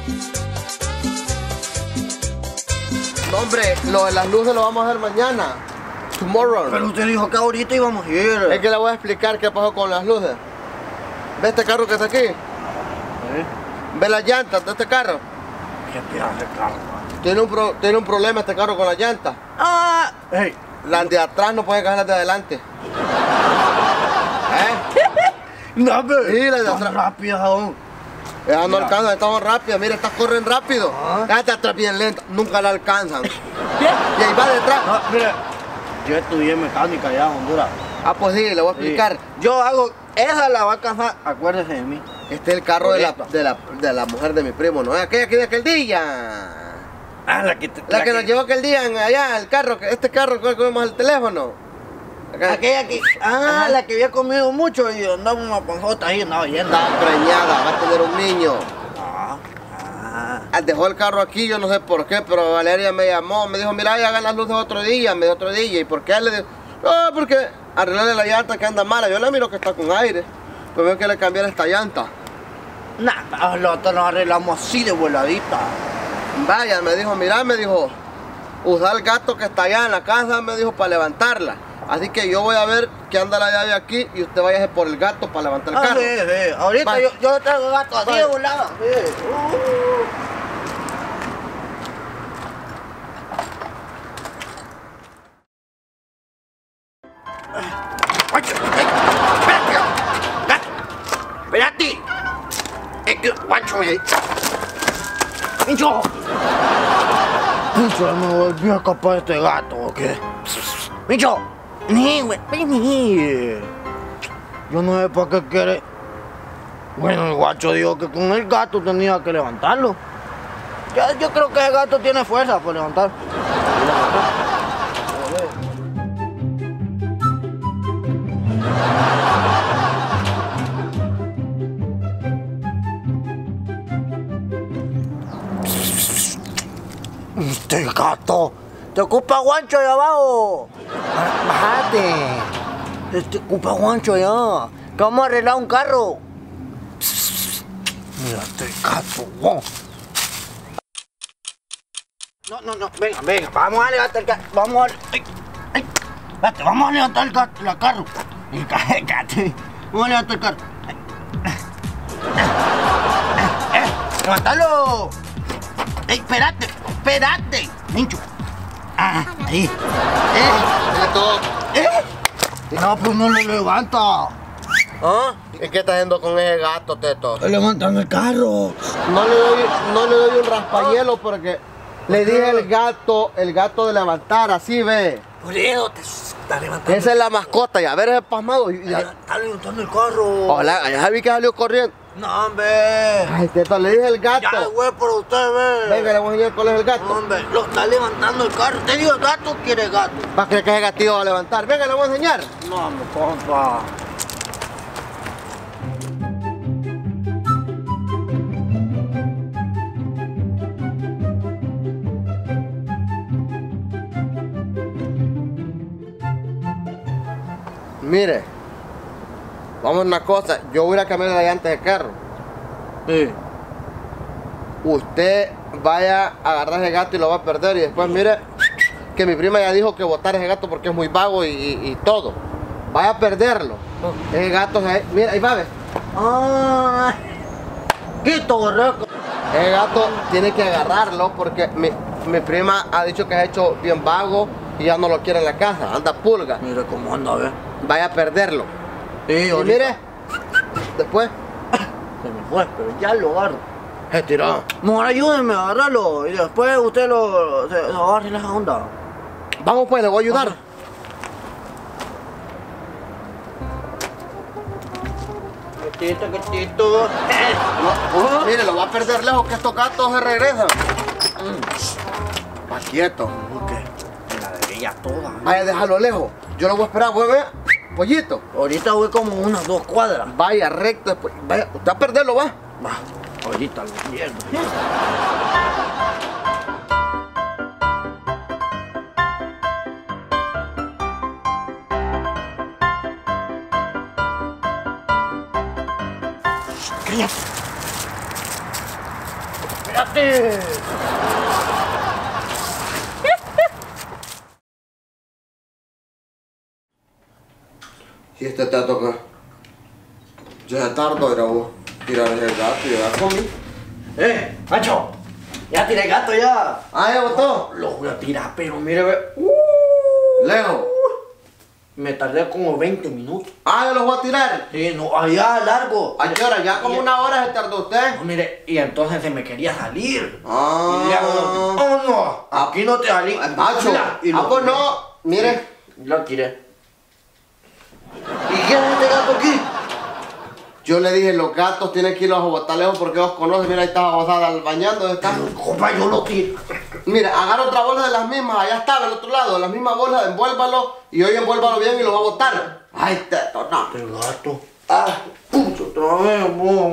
No, hombre, lo de las luces lo vamos a hacer mañana. Tomorrow. Pero usted dijo que ahorita íbamos a ir. Es que le voy a explicar qué pasó con las luces. ¿Ve este carro que está aquí? ¿Ve las llantas de este carro? ¿Qué pedazo de carro? Tiene un problema este carro con las llantas. Ah, hey. Las de atrás no pueden caer las de adelante. No, hombre. Sí, las de atrás. Rápidas aún. Ya no alcanzan, estamos rápidas. Mira, estas corren rápido. Ya te atrás bien lento. Nunca la alcanzan. Y ahí va detrás. No, mira. Yo estudié mecánica allá en Honduras. Ah, pues sí, le voy a explicar. Sí. Yo hago, esa la va a alcanzar, acuérdese de mí. Este es el carro de la mujer de mi primo, ¿no? Aquella que de aquel día. Ah, la que nos llevó aquel día allá, el carro, este carro que vemos el teléfono. Aquella que, la que había comido mucho y andaba una panjota ahí, andaba llena. Está preñada, va a tener un niño. Dejó el carro aquí, yo no sé por qué, pero Valeria me llamó, me dijo, mira, ya hagan las luces otro día, me dio otro día. ¿Y por qué? Le digo, no, porque arreglarle la llanta que anda mala. Yo le miro que está con aire, pues veo que le cambiara esta llanta. Nah, nosotros nos arreglamos así de voladita. Vaya, me dijo, mira, me dijo, usa el gato que está allá en la casa, me dijo, para levantarla. Así que yo voy a ver que anda la llave aquí y usted vaya por el gato para levantar el carro. Sí, sí. Ahorita yo traigo el gato así de volada. Sí. Espérate. Es que, guacho, Pincho. Pincho, me volvió a escapar este gato, ¿o qué? Pincho. Vení, güey, vení. Yo no sé para qué quiere. Bueno, el guacho dijo que con el gato tenía que levantarlo. Yo creo que el gato tiene fuerza para levantar. Este gato. ¿Te ocupa guancho allá abajo? Bájate. Te ocupa guancho allá. Que vamos a arreglar un carro. Mira este gato. Wow. No. Venga. Vamos a levantar el carro. Vamos a levantar el carro. El gato. Vamos a levantar el carro. ¡Levántalo! Espérate. Mincho. Ahí. No, pues no lo levanta. ¿Ah? ¿Y qué está haciendo con ese gato, Teto? Estoy levantando el carro. No le doy un raspahielo porque le dije el gato de levantar, así ve. Por eso te está levantando. Esa es la mascota, ya ver ese pasmado. Está levantando el carro. Hola, ya vi que salió corriendo. No, hombre. Ay, Teto, le dije el gato. Ya, güey, por usted, ve. Venga, le voy a enseñar cuál es el gato. No, hombre, lo está levantando el carro. Te digo, gato quiere gato. ¿Va a creer que ese gatito va a levantar? Venga, le voy a enseñar. No, hombre, compa. Mire, vamos a una cosa, yo voy a ir a cambiar la llanta del carro. Sí. Usted vaya a agarrar ese gato y lo va a perder y después mire que mi prima ya dijo que botar ese gato porque es muy vago y todo. Vaya a perderlo. Ese gato, mira, ahí va, ve. ¡Ay! ¡Quito, borraco! Ese gato tiene que agarrarlo porque mi prima ha dicho que se ha hecho bien vago y ya no lo quiere en la casa, anda pulga. Mira cómo anda, ve. Vaya a perderlo. Sí, Y ahorita. mire, después Se me fue, pero ya lo agarro. se tiró. Mejor ayúdenme a agarrarlo y después usted se agarra en esa onda. Vamos pues, le voy a ayudar. Quietito. Mire, lo va a perder lejos que estos gatos se regresan. Va quieto. Ok. Me la debería toda. Vaya, déjalo lejos. Yo lo voy a esperar, voy a ver. Pollito. Ahorita voy como unas 2 cuadras. Vaya recto después. Vaya, usted va a perderlo, va. Va, ahorita lo pierdo. ¡Espérate! Y este te toca. Ya es tarde, era vos. Tirar el gato y ya comí. Macho, ya tiré el gato ya. Ah, ya botó. Lo voy a tirar, pero mire, ve. Lejos. Me tardé como 20 minutos. Ah, yo los voy a tirar. Sí, no, allá largo. ¿A qué hora? Ya como una hora se tardó usted. No, mire, y entonces se me quería salir. Ah. Y le hago, oh, no, aquí no te salí. Macho. Y Ah, pues no. Mire. Lo tiré. ¿Y quién es este gato aquí? Yo le dije, los gatos tienen que irlos a botar lejos porque los conocen. Mira, ahí está Bozada bañando. Está. Compa, yo lo tiro. Mira, agarra otra bolsa de las mismas. Allá está, del otro lado. De las mismas bolsas, envuélvalo. Y hoy envuélvalo bien y lo va a botar. Ay, teto, no. Este gato. Ah, pucho, otra vez, No,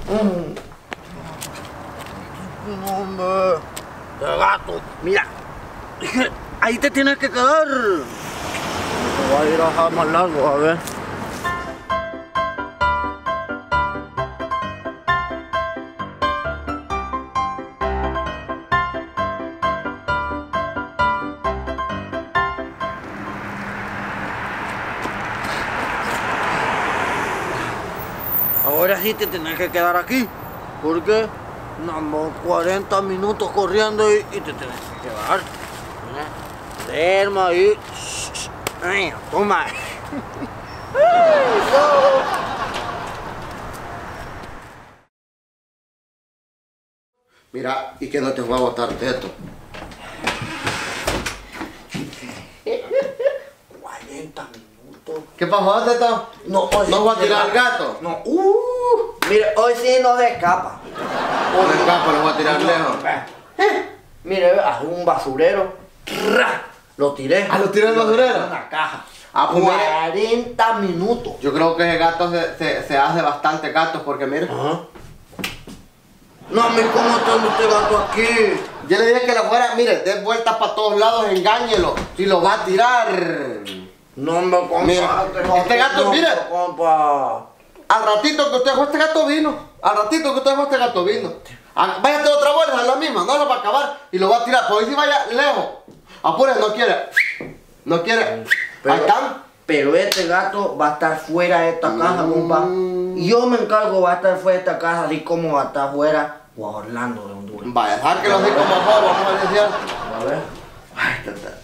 hombre. Este gato. Mira. Dije, ahí te tienes que quedar. Te voy a ir a dejar más largo, a ver. Ahora sí te tenés que quedar aquí, porque no, 40 minutos corriendo y te tenés que quedar. Derma ahí. Ay, toma. Mira, y que no te voy a botar teto. 40 minutos. ¿Qué pasó, teto? No, ¿No va a tirar al gato? No. Mire, hoy sí no se escapa. Por el gato lo voy a tirar lejos. Mire, hace un basurero. Lo tiré. ¿Ah, lo tiré en el basurero? En una caja. Ah, pues 40 minutos. Yo creo que ese gato se hace bastante gatos porque mira. Ajá. No, me ¿cómo está este gato aquí? Yo le dije que le fuera, mire, dé vueltas para todos lados, engáñelo. Si lo va a tirar. No me compa. Mira, este gato, mire. Compa. Al ratito que usted dejó este gato vino. Al ratito que usted dejó este gato vino. Váyate otra bolsa, es la misma, no lo va a acabar y lo va a tirar. Por ahí si vaya lejos. Apure, no quiere. No quiere. Pero, ahí están. Pero este gato va a estar fuera de esta casa, compa. Y yo me encargo, va a estar fuera de esta casa, así como va a estar fuera o a Orlando de Honduras. Vaya, sáquelo así como favor, vamos a decir. A ver. Ay, qué teto.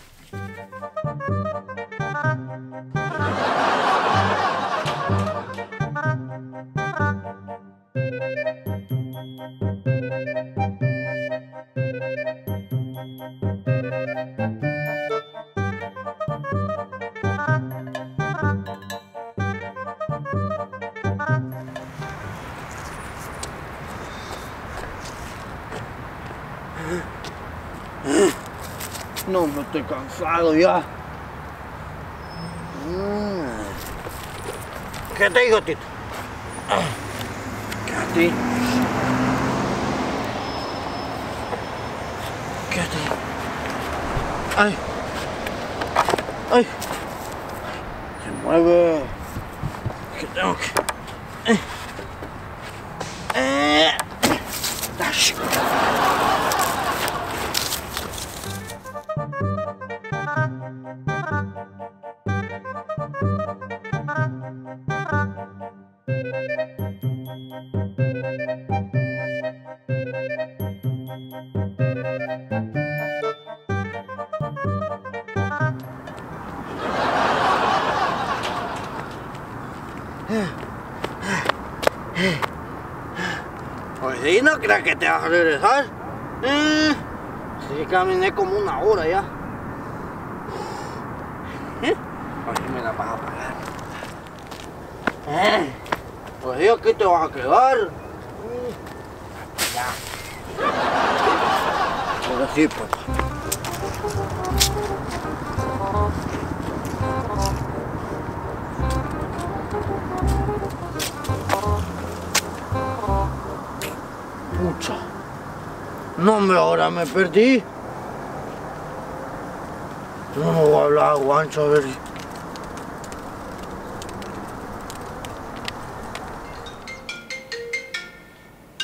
No, me estoy cansado ya. ¿Qué te digo, Tito? Quédate. Quédate. Ay. Ay. Se mueve. Que tengo que. Dash. Pues sí, no creas que te vas a regresar. Sí, caminé como una hora ya. Así me la vas a pagar. Pues sí, aquí te vas a quedar. Ya. Ahora sí, pues. Pucha. No, hombre, ahora me perdí. No me voy a hablar a Guancho, a ver.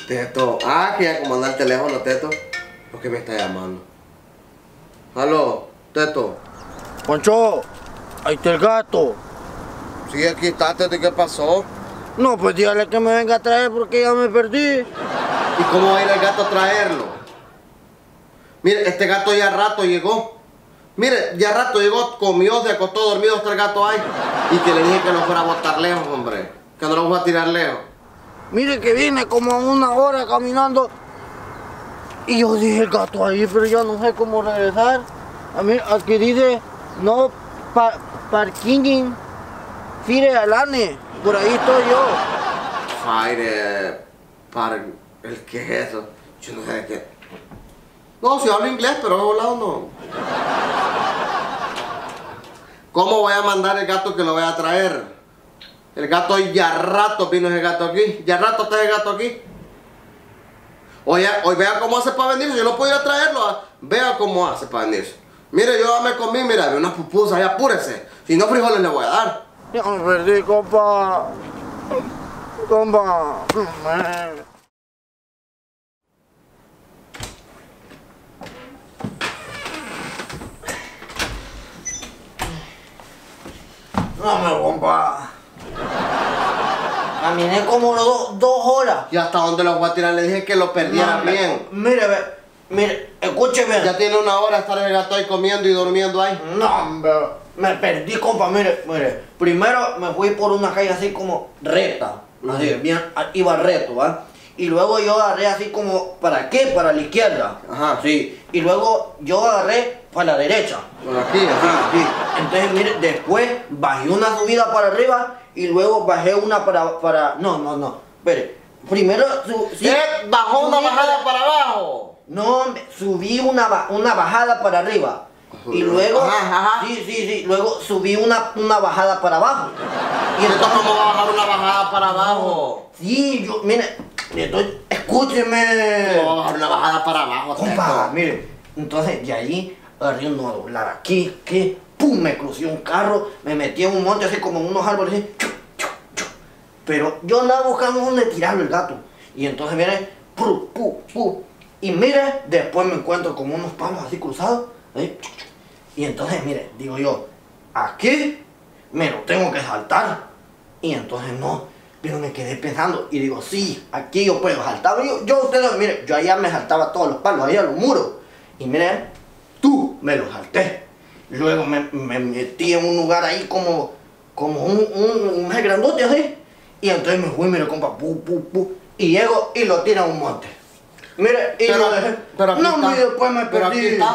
Teto. Ah, que ya como anda el teléfono, Teto. ¿Por qué me está llamando? Aló, Teto. Poncho, ahí está el gato. Sí, aquí está, Teto. ¿Y qué pasó? No, pues dígale que me venga a traer porque ya me perdí. ¿Y cómo va a ir el gato a traerlo? Mire, este gato ya rato llegó. Mire, ya rato llegó, comió, se acostó dormido hasta el gato ahí. Y que le dije que no fuera a botar lejos, hombre. Que no lo vamos a tirar lejos. Mire que viene como 1 hora caminando. Y yo dije el gato ahí, pero yo no sé cómo regresar. A mí, aquí dice, no parking, fire alane. Por ahí estoy yo. Fire, ¿el qué es eso? Yo no sé de qué. No, si hablo inglés, pero a lado no. ¿Cómo voy a mandar el gato que lo voy a traer? El gato ya rato vino ese gato aquí. Ya rato está ese gato aquí. Oye, hoy vea cómo hace para venirse. Yo no puedo ir a traerlo. Vea cómo hace para venirse. Mire, yo ya me comí, mira, de unas pupusas, ya apúrese. Si no, frijoles le voy a dar. Ya me perdí, compa. Compa. No, compa. Caminé como 2 horas. ¿Y hasta dónde lo voy a tirar? Le dije que lo perdiera No, bien. Mire, escúcheme. Ya tiene 1 hora de estar el gato ahí comiendo y durmiendo ahí. No, hombre, me perdí, compa, mire. Primero me fui por una calle así como recta. Así, bien, iba recto, ¿va? Y luego yo agarré así como, ¿para qué? Para la izquierda. Ajá. Sí. Y luego yo agarré para la derecha. Por aquí, ajá. Sí. Entonces, mire, después bajé una subida para arriba y luego bajé una para... No. Espere. Primero... ¿Qué? ¿Bajó una bajada para abajo? No, subí una bajada para arriba. Y luego... Ajá. Sí. Luego subí una bajada para abajo. ¿Y entonces cómo va a bajar una bajada para abajo? Sí, yo... Mire, escúcheme. ¿Cómo va a bajar una bajada para abajo? Compa, Teto? mire. Entonces, de ahí, agarré una doblada aquí, que... ¡Pum! Me crucé un carro, me metí en un monte así como en unos árboles así. Pero yo andaba buscando dónde tirarlo el gato. Y entonces, mire, y mire, después me encuentro como unos palos así cruzados. Y entonces, mire, digo yo, aquí me lo tengo que saltar. Y entonces no, pero me quedé pensando y digo, sí, aquí yo puedo saltar. Ustedes, mire, yo allá me saltaba todos los palos, allá los muros. Y mire, me lo salté. Luego me metí en un lugar ahí como un más grandote así. Y entonces me fui, mire, compa, y llego y lo tiro a un monte. Mire, y lo dejé. Pero aquí no, está. mire, después me Pero perdí. aquí está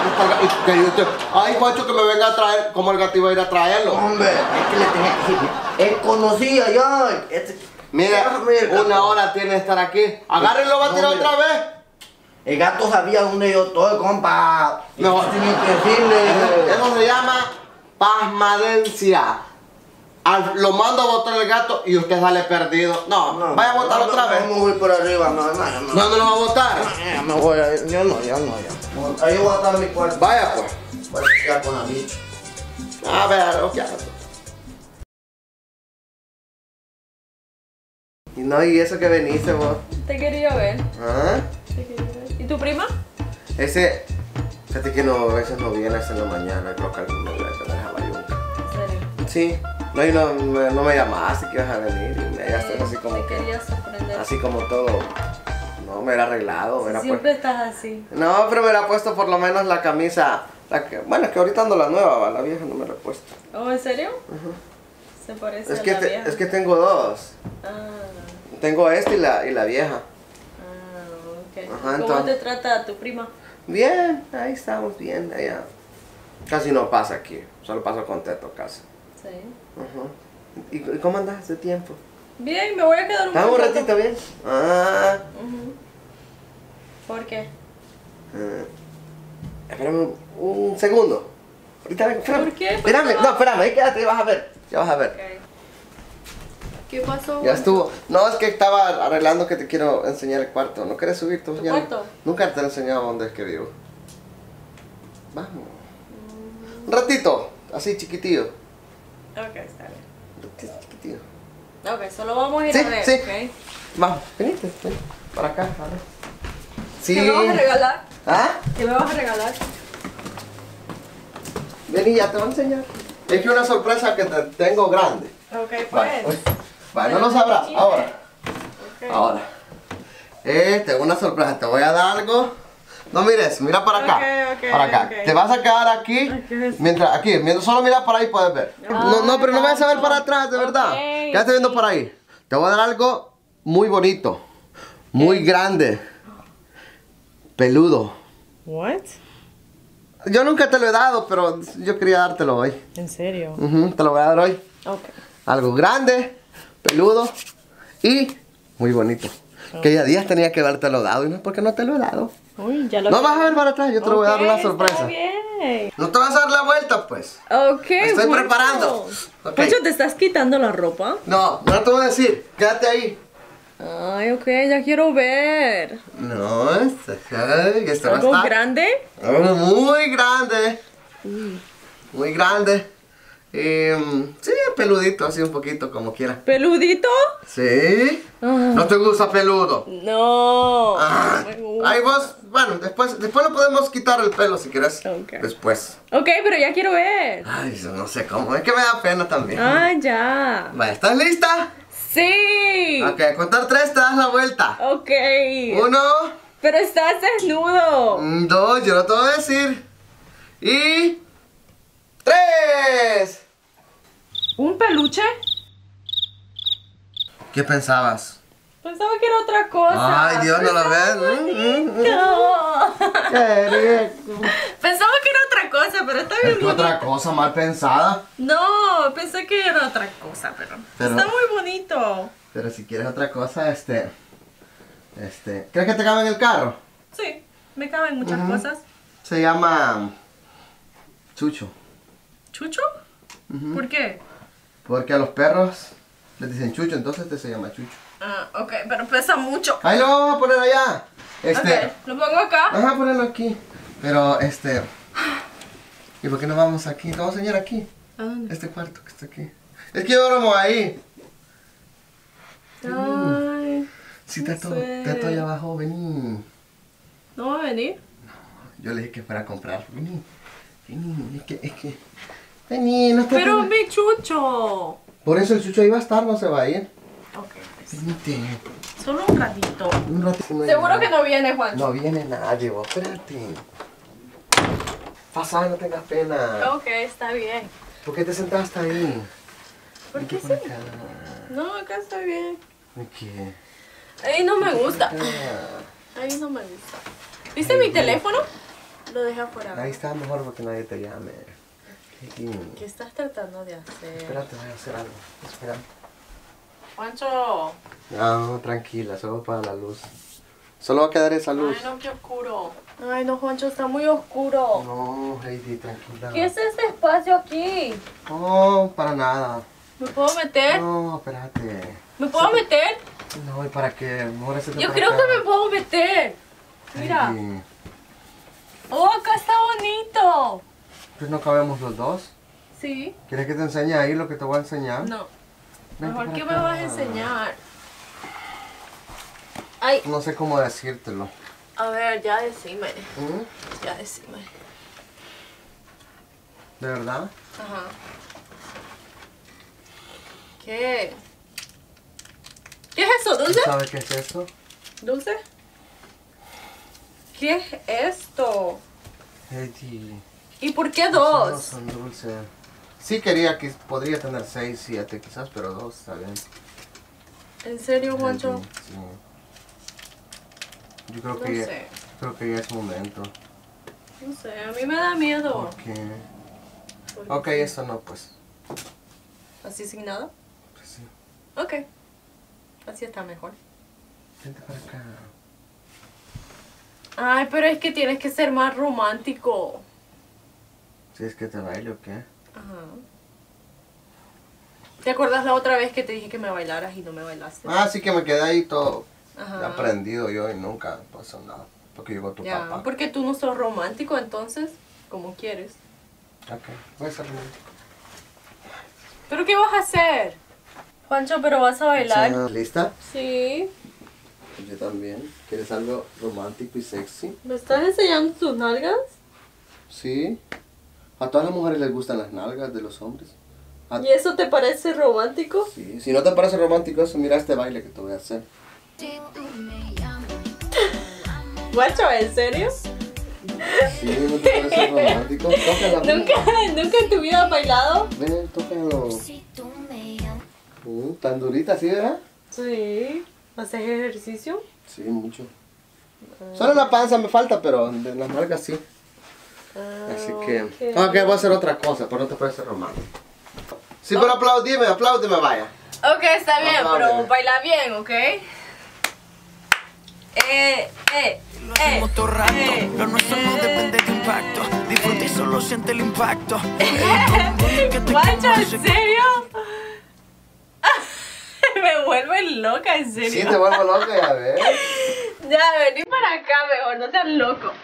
ay, Juancho, que me venga a traer. ¿Cómo el gato iba a ir a traerlo? Hombre, es que le tenía que decir. Él conocía ya. Mire, 1 hora tiene que estar aquí. Agárrenlo, va a tirar otra vez. El gato sabía dónde yo estoy, compa. No, tenía que decirle. Eso se llama pasmadencia. Lo mando a botar el gato y usted sale perdido. No, vaya a botar otra vez. No me voy por arriba, no. No lo va a botar. Ya me voy, ya no. Ahí voy a estar en mi cuarto. Vaya pues. Voy a checar con la bicha. A ver, lo que hago. Y no, y eso que veniste vos. Te quería ver. ¿Ah? Te quería ver. ¿Y tu prima? Fíjate que no, a veces no viene hasta en la mañana, creo que alguno debe tener a la yunca. ¿En serio? Sí, no, y no me llamaste que ibas a venir y me hallaste así como te que, quería sorprender. así como todo, no, me era arreglado, me era Siempre estás así. no, pero me era puesto por lo menos la camisa, bueno, es que ahorita ando la nueva, ¿va? La vieja no me la he puesto. ¿Oh, en serio? Se parece Es a que, la vieja. es que tengo 2, tengo esta y la vieja. Ok. Ajá, ¿Cómo entonces- te trata tu prima? Bien, ahí estamos bien, ella casi no pasa aquí, solo paso con Teto casi. Sí. ¿Y cómo andas de tiempo? Bien, me voy a quedar un ¿Estás un rato. ratito bien? Ah. ¿Por qué? Espérame un segundo. Ahorita vengo, espérame. ¿Por qué? Espérame, no, espérame, ahí quédate, vas a ver. Ya vas a ver. Ok. ¿Qué pasó? Ya estuvo. No, es que estaba arreglando que te quiero enseñar el cuarto. ¿No quieres subir tú? ¿Tu cuarto? Nunca te he enseñado dónde es que vivo. Vamos. Un ratito, así chiquitillo. Ok, está bien. Un ratito chiquitillo. Ok, solo vamos a ir Sí, a ver, sí. ¿ok? Vamos, venite, ven. Para acá, a ver. Sí. ¿Qué me vas a regalar? ¿Ah? ¿Qué me vas a regalar? Vení, ya te voy a enseñar. Es que una sorpresa que te tengo grande. Ok, Vale, pues. vale, no lo sabrás. Ahora. Ok. Ahora. Tengo una sorpresa. Te voy a dar algo. No mires, mira para acá. Ok, para acá. ok. Te vas a quedar aquí. Mientras solo mira para ahí puedes ver. No, pero no vayas a ver para atrás, de verdad. Ok, Quédate viendo para ahí. Te voy a dar algo muy bonito. Muy grande. Peludo. What? Yo nunca te lo he dado, pero yo quería dártelo hoy. ¿En serio? Te lo voy a dar hoy. Ok. Algo grande, peludo y muy bonito. Que ya días tenía que habértelo dado y no es porque no te lo he dado. Uy, ya lo No vas a ver para atrás, yo te lo voy a dar una Ok, sorpresa. Está bien. No te vas a dar la vuelta, pues. Ok. Me estoy bueno. preparando. Ok. Poncho, ¿te estás quitando la ropa? No, no te voy a decir. Quédate ahí. Ay, ok, ya quiero ver. No, esto no ¿Algo está. grande? Algo muy grande. Muy grande. Sí, peludito, así un poquito, como quiera. ¿Peludito? Sí. Ah, ¿No te gusta peludo? no. Ah, No me gusta. ahí vos, bueno, después lo podemos quitar el pelo si quieres. Ok. Después. Ok, pero ya quiero ver. Ay, no sé cómo, es que me da pena también. Ah, ya. Vale, ¿estás lista? Sí. Ok, a contar 3 te das la vuelta. Ok. 1, Pero estás desnudo. 2, yo no te voy a decir. Y 3. ¿Un peluche? ¿Qué pensabas? Pensaba que era otra cosa. Ay, Dios, no lo ves. No. Qué Pensaba que era otra cosa, pero está bien rico. bonito. Otra cosa mal pensada. No, pensé que era otra cosa, pero está muy bonito. Pero si quieres otra cosa, ¿crees que te cabe en el carro? Sí, me caben muchas cosas. Se llama Chucho. ¿Chucho? ¿Por qué? Porque a los perros les dicen Chucho, entonces se llama Chucho. Ah, ok, pero pesa mucho. Ahí lo vamos a poner allá. Ok, lo pongo acá. Ajá, ponerlo aquí. Pero ¿y por qué no vamos aquí? Te voy a enseñar aquí. ¿A dónde? Este cuarto que está aquí. Es que yo duermo ahí. Ay, Sí, no está sé. todo allá abajo, vení. ¿no va a venir? Yo le dije que fuera a comprar. Vení, es que. Vení, no te Pero pongas- mi Chucho. Por eso el Chucho ahí va a estar, no se va a ir. Ok, pues, Venite. solo un ratito. Un ratito. no hay Seguro nada. que no viene, Juan. No viene nadie, vos, espérate. Pasa, no tengas pena. Ok, está bien. ¿Por qué te sentaste ahí? ¿Por qué sí? Por acá. No, acá está bien. ¿Qué? Ahí no me gusta. Ahí no me gusta. ¿Viste mi teléfono? Lo dejé afuera. Ahí está mejor porque nadie te llame. ¿Qué estás tratando de hacer? Espérate, voy a hacer algo. Espera. Juancho. No, tranquila, solo para la luz. Solo va a quedar esa luz. Ay, no, qué oscuro. Ay, no, Juancho, está muy oscuro. No, Heidi, tranquila. ¿Qué es este espacio aquí? No, para nada. ¿Me puedo meter? No, espérate. ¿Me puedo meter? No, ¿y para qué? Mejor hacete Yo para creo acá. que me puedo meter. Mira. Heidi, Oh, acá está bonito. pues no cabemos los dos. ¿Sí? ¿Quieres que te enseñe ahí lo que te voy a enseñar? No. Vente Mejor para que me acá. vas a enseñar. Ay, No sé cómo decírtelo. a ver, ya decime. ¿Mm? Ya decime. ¿De verdad? Ajá. ¿Qué? ¿Qué es eso? ¿Dulce? ¿Sabes qué es eso? ¿Dulce? ¿Qué es esto? Heidi. ¿Y por qué No dos? son dulces. Sí quería que podría tener 6, 7 quizás, pero 2 está bien. ¿En serio, Juancho? Heidi, sí. Yo creo No que sé. creo que ya es momento. No sé, a mí me da miedo. ¿Por qué? Porque Ok, eso no, pues. ¿Así sin nada? Pues sí. Ok. Así está mejor. Vente para acá. Ay, pero es que tienes que ser más romántico. ¿Si es que te baile o qué? Ajá. ¿Te acuerdas la otra vez que te dije que me bailaras y no me bailaste? Ah, sí que me quedé ahí todo Ajá. aprendido yo y nunca pasó nada. Porque llegó tu Ya, papá. porque tú no sos romántico, entonces, como quieres. Ok, voy a ser romántico. ¿Pero qué vas a hacer? Juancho, ¿pero vas a bailar? ¿Lista? Sí. Yo también. ¿Quieres algo romántico y sexy? ¿Me estás enseñando tus nalgas? Sí. A todas las mujeres les gustan las nalgas de los hombres. ¿Y eso te parece romántico? Sí. Si no te parece romántico eso, mira este baile que te voy a hacer. Guacho, ¿en serio? Sí, ¿no te parece romántico? Tócala. ¿Nunca en tu vida has bailado? Ven, tócalo. Tan durita, ¿sí, verdad? Sí. ¿Haces ejercicio? Sí, mucho. Solo la panza me falta, pero de las nalgas sí. Así que... Ok, voy a hacer otra cosa, pero no te parece romántico. Sí, pero apláudeme, vaya. Ok, está bien, Apláudeme. pero baila bien, ¿ok? Lo hacemos todo rato, lo nuestro no depende de impacto. Disfruta y solo siente el impacto. Guacho, ¿en serio? Me vuelve loca, en serio. Sí, te vuelvo loca, ya ves. Ya, vení para acá mejor, no seas loco.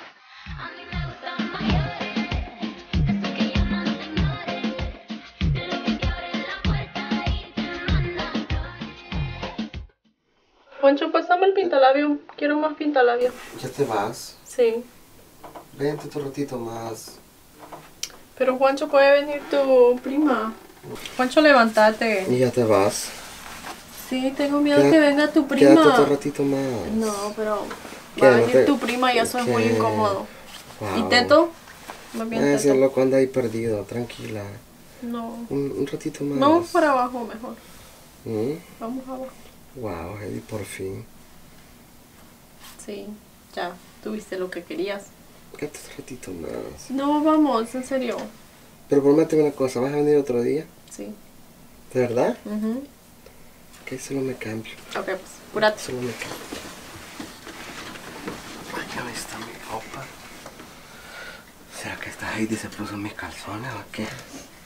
Juancho, pásame el pintalabio. Quiero más pintalabio. Ya te vas. Sí. Vente otro ratito más. Pero Juancho, puede venir tu prima. Juancho, levántate. Y ya te vas. Sí, tengo miedo Quédate- que venga tu prima. Quédate otro ratito más. No, pero ¿Qué? va a No venir te- tu prima y eso es muy ¿Qué? incómodo. Wow. ¿Y Teto? Más bien Ese Teto. loco anda ahí perdido, tranquila. No. Un ratito más. Vamos para abajo mejor. ¿Mm? Vamos abajo. Wow, Eddie, por fin. Sí, ya. Tuviste lo que querías. Quédate un ratito más. No, vamos, en serio. Pero prométeme una cosa, ¿vas a venir otro día? Sí. ¿De verdad? Ujú. Que solo me cambio. Ok, pues, apúrate. Solo me cambio. Ay, ahí está mi ropa. ¿Será que esta Heidi se puso mis calzones o qué?